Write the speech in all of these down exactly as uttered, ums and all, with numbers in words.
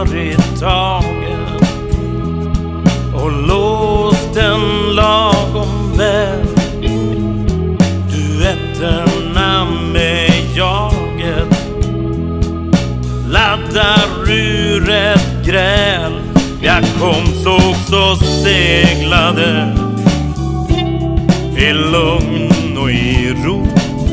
varit tagen och låst en lagom väl. Duetterna med jaget laddar ur ett gräl. Jag kom, såg, så seglade i lugn och i ro.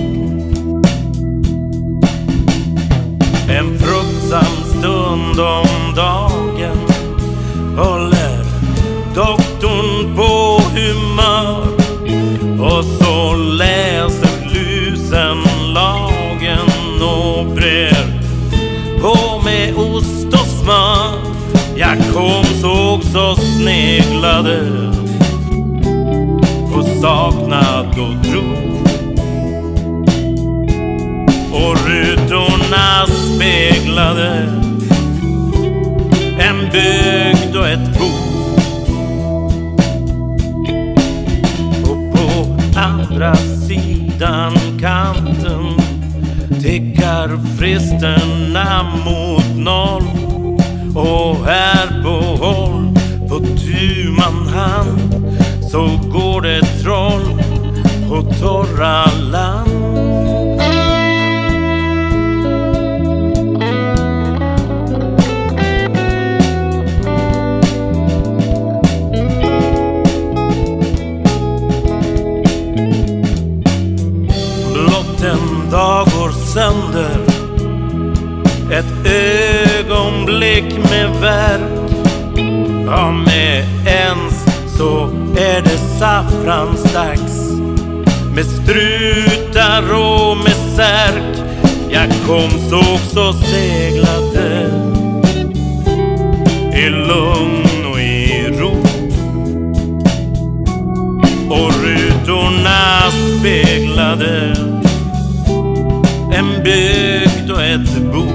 En fruktsam stund om dagen håller doktorn på humör, och så läser lusen lagen och brer på med ost och smör. Jag kom, såg, så sneglade på saknad och tro, och rutorna speglade en bygd och ett bo. Och på andra sidan kanten tickar fristerna mot noll. Och här på håll, på tu man hand, så går det troll på torra land. Blott en dag går sönder, ett ögonblick med verk. Ja, med ens så är det saffransdags, med strutar och med särk. Jag kom, såg, så seglade i lugn och i ro, och rutorna speglade en bygd och ett bo.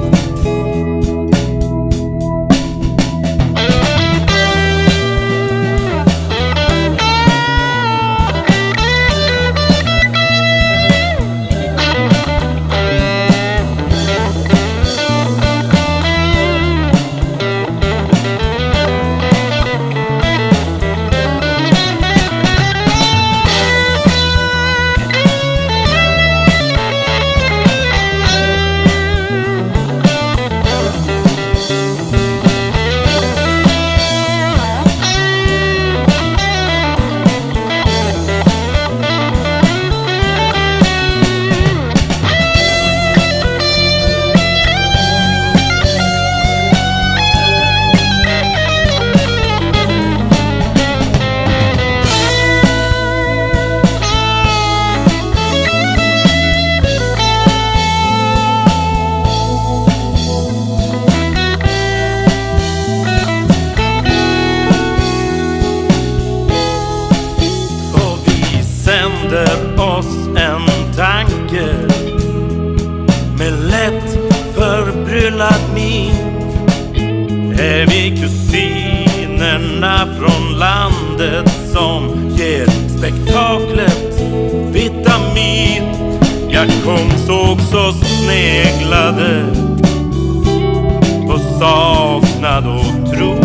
Oss en tanke med lätt förbryllad min. Är vi kusinerna från landet som ger spektaklet vitamin? Jag kom, såg, så sneglade på saknad och tro,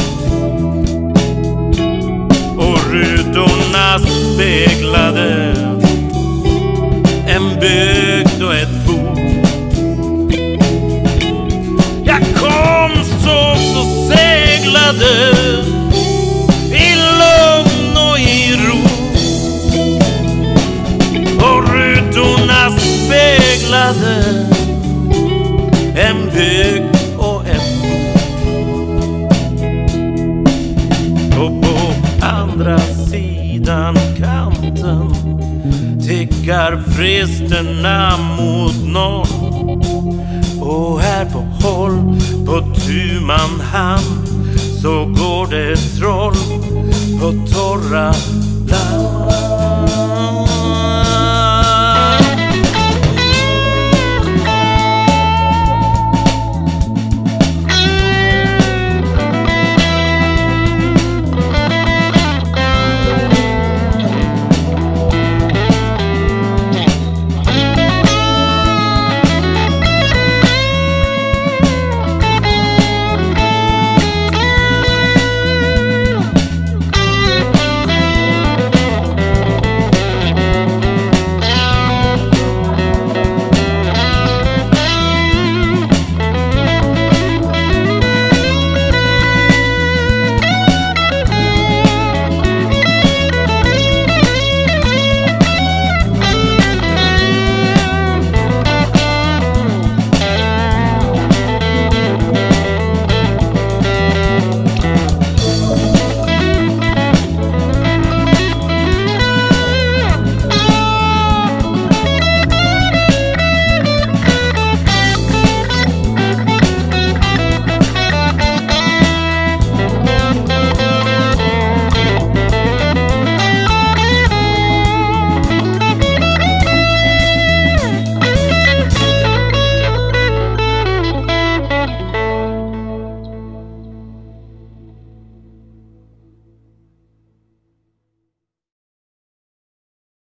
och rutorna speglade en bygd och ett bo. Jag kom, såg, så seglade i lugn och i ro, och rutorna speglade en bygd och ett bo. Och på andra sidan kanten tickar fristerna mot noll, och här på håll, på tu man hand, så går det troll på torra land.